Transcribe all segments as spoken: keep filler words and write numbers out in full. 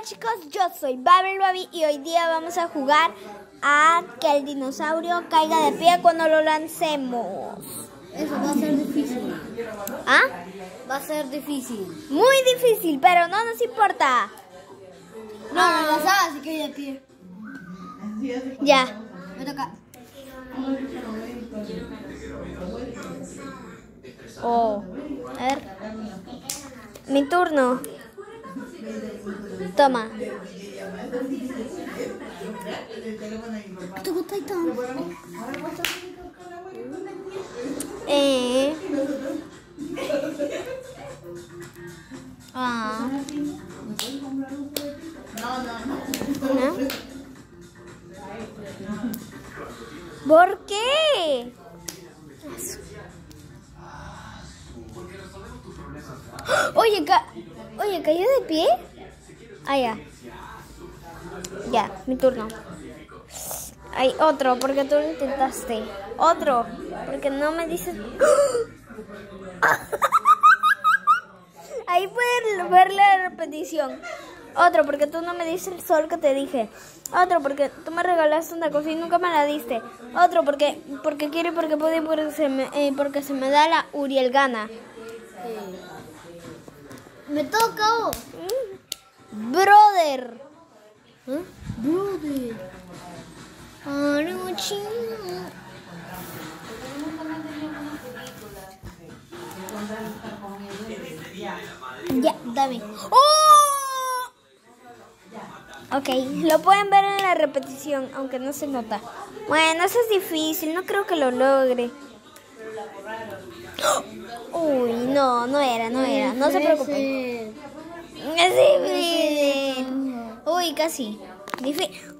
chicos, yo soy Babel Babi y hoy día vamos a jugar a que el dinosaurio caiga de pie cuando lo lancemos. Eso va a ser difícil. ¿Ah? Va a ser difícil. Muy difícil, pero no nos importa. No, ah. no lanzaba, así que de pie. Ya. Me toca. Oh. A ver. Mi turno. Toma. Attack on Titan. Eh. Ah. ¿No? ¿Por qué? Oye, ca Oye, ¿cayó de pie? Ah, ya. Ya, mi turno. Hay otro, porque tú lo intentaste. Otro, porque no me dices... Ahí puedes ver la repetición. Otro, porque tú no me diste el sol que te dije. Otro, porque tú me regalaste una cosa y nunca me la diste. Otro, porque porque quiero y porque puedo y porque se me, eh, porque se me da la Uriel gana. Me toca. Oh. Brother. ¿Eh? Brother. Ya, dame. ¡Oh! Ok, lo pueden ver en la repetición, aunque no se nota. Bueno, eso es difícil, no creo que lo logre. Uy, no, no era, no era, no se preocupen. Es difícil. Uy, casi. Difícil.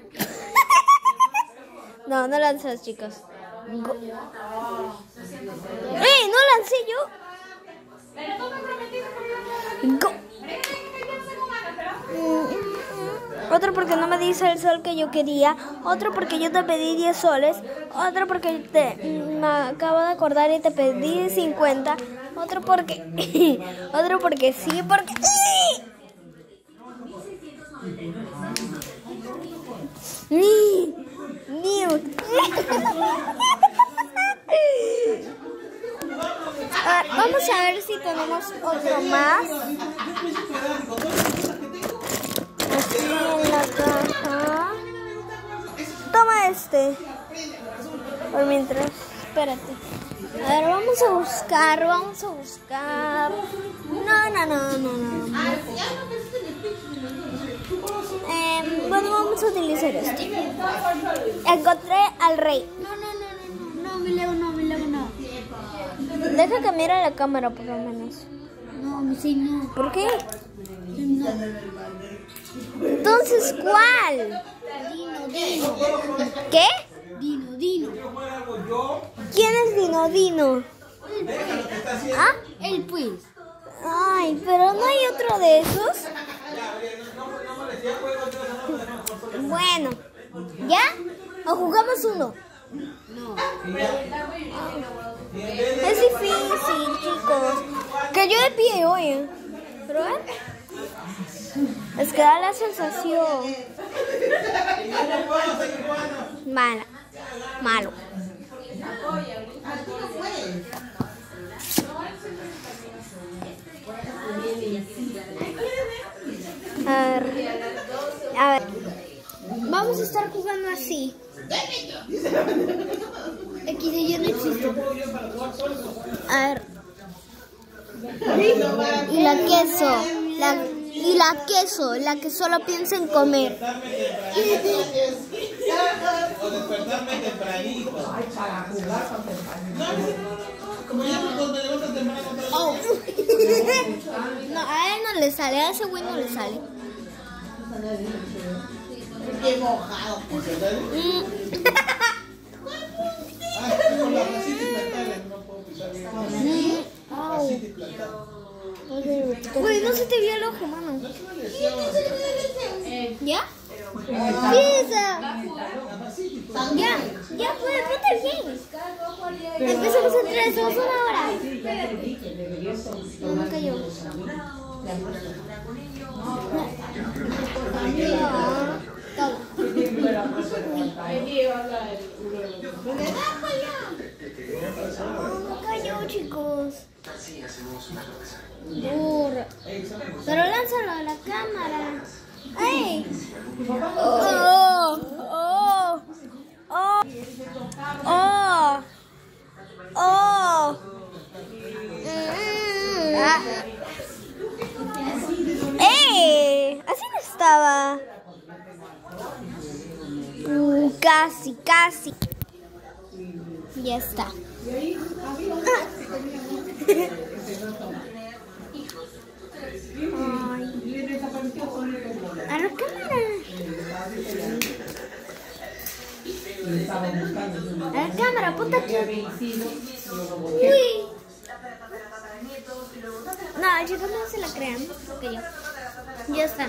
No, no lanzas, chicos. Go. ¡Eh! No lancé yo. Go. Otro porque no me dice el sol que yo quería. Otro porque yo te pedí diez soles. Otro porque te, me acabo de acordar y te pedí cincuenta. Otro porque... Otro porque sí, porque... ¡Ni! ¡Ni! Ah, vamos a ver si tenemos otro más. Aquí en la caja. Toma este. Por mientras, espérate. A ver, vamos a buscar, vamos a buscar. No, no, no, no, no. Eh, bueno, vamos a utilizar este. Encontré al rey. No, no, no, no, no, no, mi Leo, no, mi Leo, no. Deja que mire la cámara por lo menos. No, mi sí, no. ¿Por qué? No. Entonces, ¿cuál? Dino, Dino. ¿Qué? Dino, Dino. ¿Quién es Dino Dino? ¿Ah? El pues. Ay, pero no hay otro de esos. Bueno, ¿ya? ¿O jugamos uno? No. Es difícil, chicos. Cayó de pie, oye. ¿Pero eh? Es que da la sensación. Mala. Malo. A ver. A ver. Vamos a estar jugando así. X de Y no existe. A ver. Y la queso. La, y la queso. La que solo piensa en comer. O despertarme tempranito. Oh. No, a él no le sale, a ese güey no le sale. Qué mojado. Mm. Con la racita implantada no puedo pisar bien. Racita implantada. Güey, no se te vio el ojo, mano. ¿Ya? ¡Piensa! Ya, ya fue, ponte bien. Empezamos en tres, somos una hora. No cayó. No cayó, chicos. Burro. Pero lánzalo a la cámara. ¡Ey! ¡Oh! ¡Oh! ¡Oh! ¡Oh! ¡Oh! Mm. Ah. ¡Ey! Así no estaba. Uh, casi, casi. Ya está. Ay. A la cámara. A la cámara, ponte aquí. Uy. No, chicos, no se la crean. Okay, ya. Ya está.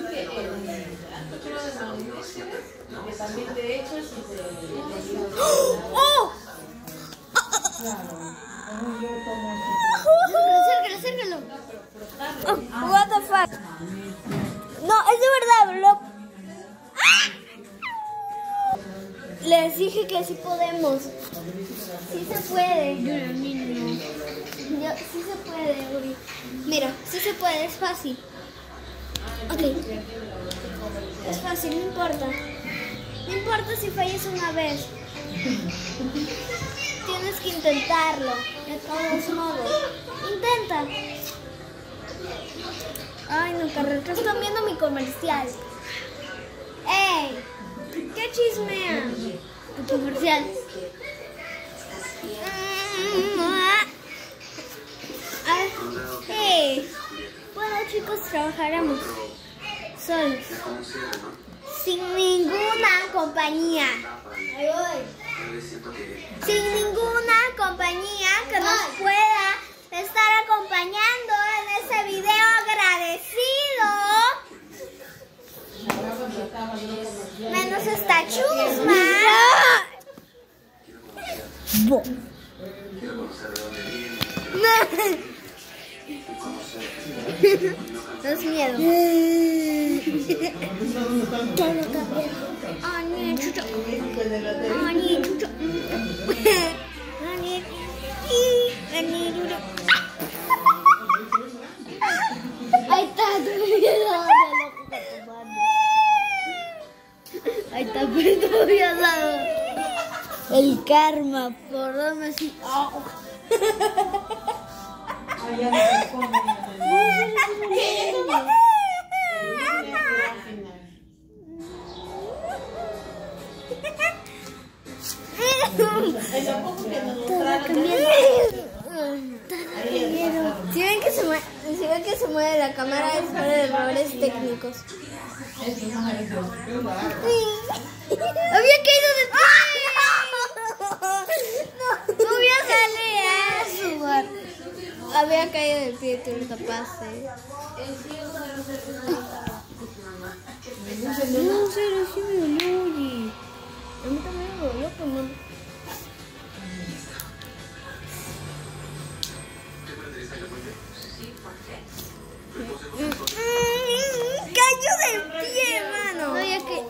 ¡Oh! Acércalo, acércalo. Oh, what the fuck. No, es de verdad, lo... ¡Ah! Les dije que sí podemos. Sí se puede. Yo, sí se puede, Uri. Mira, sí se puede, es fácil. Ok. Es fácil, no importa. No importa si fallas una vez. Tienes que intentarlo, de todos modos. Intenta. Ay, no, Carreta, están viendo mi comercial. ¡Ey! ¿Qué chismean? Tu comercial. ¡Hey! Bueno, chicos, trabajaremos solos. Sin ninguna compañía. Sin ninguna compañía que nos pueda estar acompañando en este video agradecido. Menos esta chusma. No. No es miedo. Ya lo cambié. Ani, chucho. Ani, chucho. Ani, Ani, chucho. Ahí está, ahí está, pero tú habías dado. El karma, por darme así. Oh. Si ven que se mueve, si ven que se mueve la cámara es por errores técnicos. Había caído de pie. No voy a salir eso. Había caído de pie, tú lo tapaste. No, serio, sí me dolió, oye. A mí también me dolió, pero no. Cayó de pie, mano. No, ya que...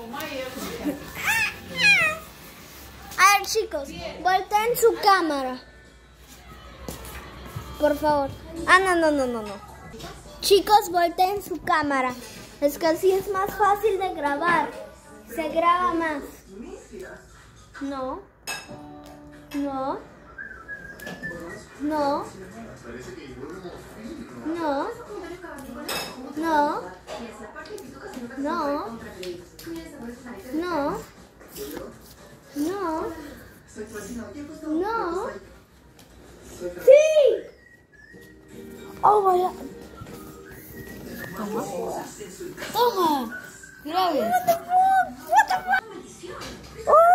A ver, chicos, volteen su cámara. Por favor. Ah, no, no, no, no, no. Chicos, volteen su cámara. Es que así es más fácil de grabar. Se graba más. No. No. No. No. No. No. No. No. No. Sí. Oh, vaya. Toma. Toma. Grabes. What the fuck? What the fuck? Oh.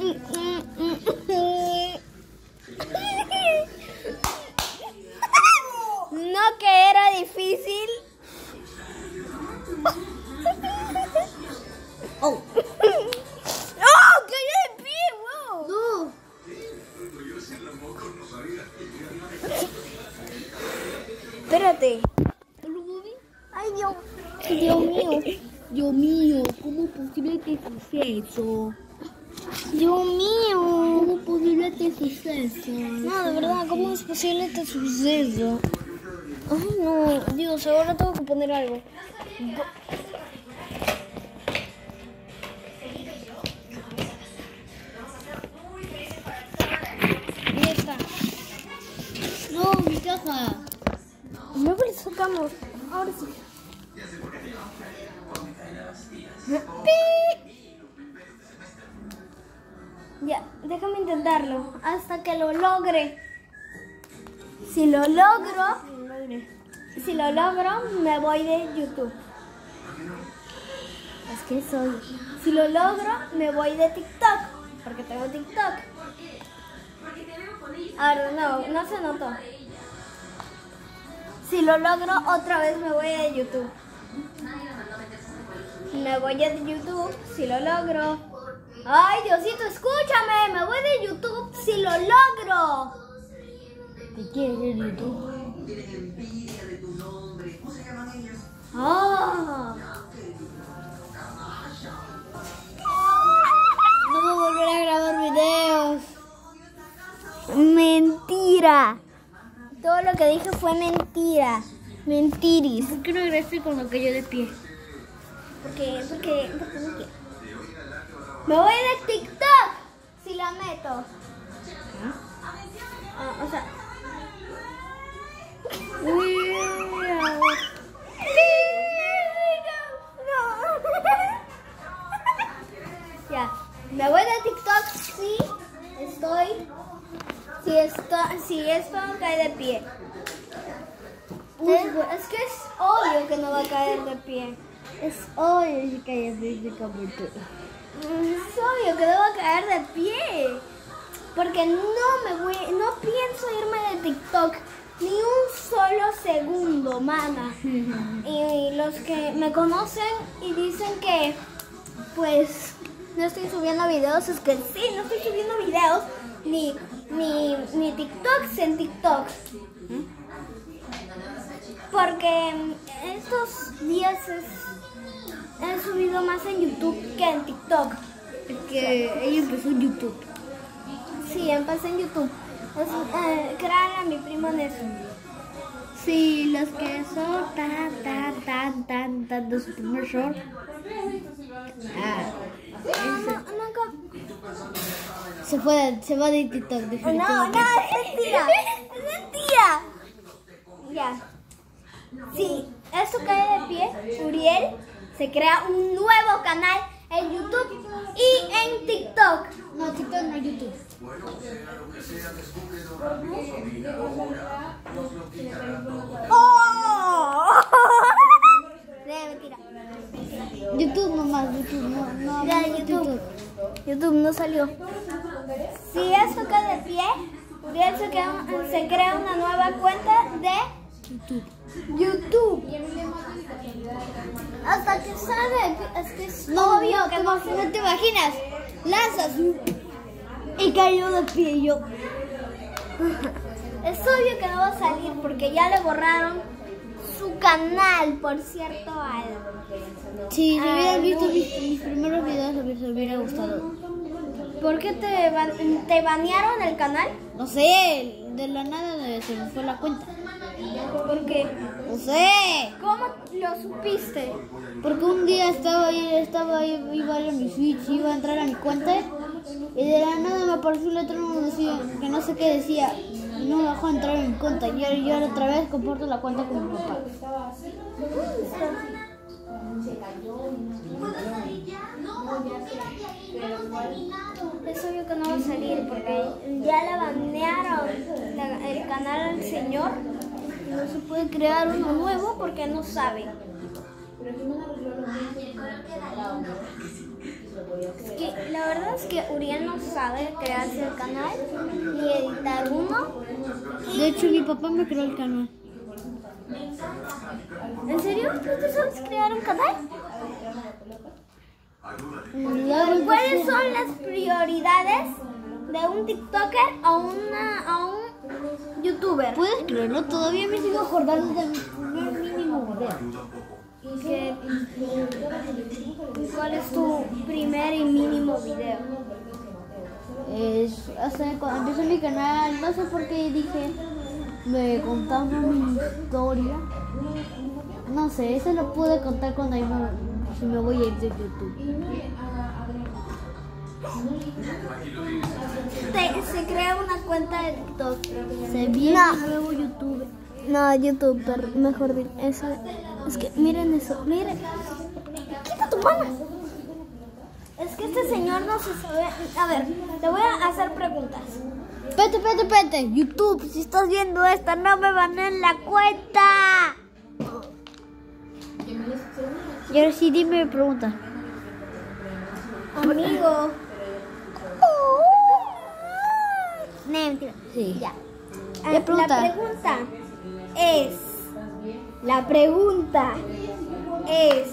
No que era difícil. Oh. ¡Oh! ¡Cayó de pie! ¡Wow! No. Espérate. ¿Lo moví? Ay, Dios. Dios mío. Dios mío, ¿cómo es posible que suceso? Dios mío. ¿Cómo es posible este suceso? No, de verdad, ¿cómo es posible este suceso? Ay, no. Dios, ahora tengo que poner algo. Ya está. No, mi caja. Luego le sacamos. Ahora sí. ¡Pi! Ya, déjame intentarlo hasta que lo logre. Si lo logro, si lo logro, me voy de YouTube. Es que soy. Si lo logro, me voy de TikTok, porque tengo TikTok. Ahora no, no se notó. Si lo logro, otra vez me voy de YouTube. Me voy de YouTube si lo logro. Ay, Diosito, escúchame. Me voy de YouTube si lo logro. ¿Qué quieres de YouTube? Oh. No voy a volver a grabar videos. Mentira. Todo lo que dije fue mentira. Mentiris. ¿Por qué no regresé con lo que yo de pie? Porque, porque, porque no quiero. Me voy de TikTok si la meto. Ah, o sea. Ya. Me voy de TikTok si estoy. Si esto, si esto no cae de pie. Es que es obvio que no va a caer de pie. Es obvio que hay físicamente. Es obvio que no va a caer de pie. Porque no me voy, no pienso irme de TikTok ni un solo segundo, mana. Y los que me conocen y dicen que pues no estoy subiendo videos, es que sí, no estoy subiendo videos ni, ni, ni TikToks en TikTok. Porque estos días es, he subido más en YouTube que en TikTok. Es que ella empezó en YouTube. Sí, empecé en YouTube. Es, eh, crean a mi primo en eso. Sí, los que son tan, tan, tan, tan, tan de su primer short. Ah, No, no, nunca. se fue, se va de TikTok. No, definitivamente. no, es mentira. Es mentira. Ya. Sí, eso cae de pie. Uriel se crea un nuevo canal en YouTube y en TikTok. No, TikTok no, YouTube. ¡Oh! De mentira. YouTube nomás, YouTube, no, no. Ya, no, YouTube. YouTube no salió. Si esto cae de pie, Uriel se crea, se crea una nueva cuenta de YouTube. YouTube. Hasta que sale, es que es No, obvio no, que te, no no te imaginas. Lanzas y cayó de pie yo. Es obvio que no va a salir porque ya le borraron su canal, por cierto, al... Si Ah, hubieran visto no. mis, mis primeros videos, les hubiera gustado. ¿Por qué te, ban- te banearon el canal? No sé, de la nada se me fue la cuenta. Porque, No sé. ¿cómo lo supiste? Porque un día estaba ahí, estaba ahí, iba a ir a mi Switch, iba a entrar a mi cuenta y de la nada me apareció un letrero que decía, que no sé qué decía, y no me dejó entrar en mi cuenta. Y ahora, yo ahora otra vez comparto la cuenta con mi papá. Es obvio que no va a salir porque ya le banearon la- el canal al señor. Y no se puede crear uno nuevo porque no sabe. Es que la verdad es que Uriel no sabe crearse el canal ni editar uno. De hecho, mi papá me creó el canal. ¿En serio? ¿Tú te sabes crear un canal? La ¿Cuáles son las prioridades de un TikToker o, una, o un YouTuber? ¿Puedes creerlo? Todavía me sigo acordando de mi primer mínimo video. ¿Qué- ¿Cuál es tu primer y mínimo video? Es, o sea, cuando empecé mi canal, no sé por qué dije, me contando mi historia. No sé, eso lo pude contar cuando yo me, si me voy a ir de YouTube. Te- se crea una cuenta de TikTok. Se viene No. un nuevo YouTube. No, YouTuber, mejor dicho. Eso, es que miren eso, miren. Quita tu mano. Es que este señor no se sabe. A ver, te voy a hacer preguntas. Pete, pete, pete. YouTube, si estás viendo esta, no me baneen la cuenta. Y ahora sí, dime pregunta. Amigo. No, mentira. Sí. Ya. ¿Qué Ah, pregunta? La pregunta es. La pregunta es.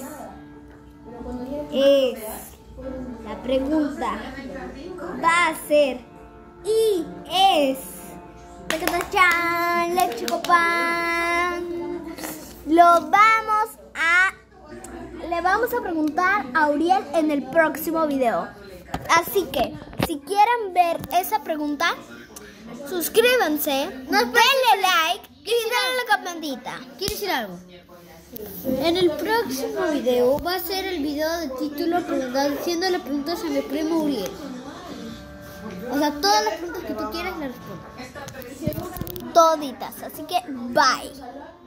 Es. La pregunta va a ser. Y es. Tacatachan, leche con pan. Lo vamos a. Le vamos a preguntar a Uriel en el próximo video. Así que, si quieren ver esa pregunta, suscríbanse, denle like y denle la campanita. ¿Quieres decir algo? En el próximo video va a ser el video de título preguntando, haciéndole preguntas a mi primo Uriel. O sea, todas las preguntas que tú quieras le respondo. Toditas. Así que, bye.